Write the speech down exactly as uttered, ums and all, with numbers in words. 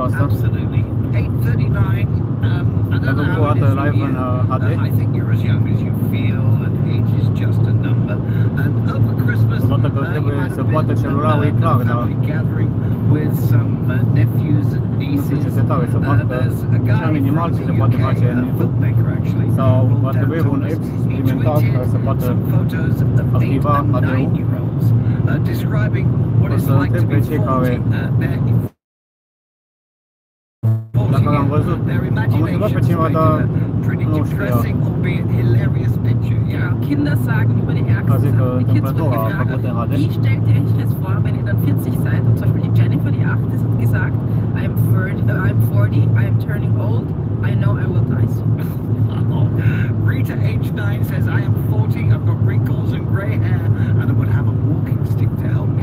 asta. eight thirty-nine. Um, I don't know how it is for you. Uh, I think you're as young as you feel, and age is just a number. And over Christmas, uh, you might have been at a family gathering with some uh, nephews and nieces. Uh, there's a guy from the U K, a filmmaker actually, wrote down to us. He tweeted some photos of eight and nine-year-olds uh, describing what it's like to be forty. Uh, their Dacă l-am văzut, am întrebat pe cineva, dar nu știa. Ja, Kinder sagen über die Ärgsten Sachen. Die Kids wurden gefragt, wie stellt ihr euch das vor, wenn ihr dann vierzig seid? Und zum Beispiel die Jennifer, die acht ist, hat gesagt, I'm thirty, uh, I'm forty, I'm turning old, I know I will die soon. Rita, age nine, says, I am forty, I've got wrinkles and grey hair, and I would have a walking stick to help me.